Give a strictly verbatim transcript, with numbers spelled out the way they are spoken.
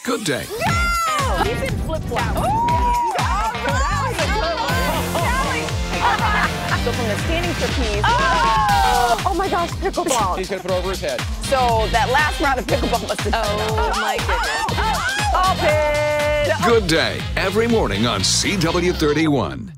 Good day. No! He's in flip-flops. So from the standing trapeze. Oh! Oh my gosh, pickleball. He's going to put it over his head. So that last round of pickleball must have been. Oh my goodness. Stop it! Good day. Every morning on C W thirty-one.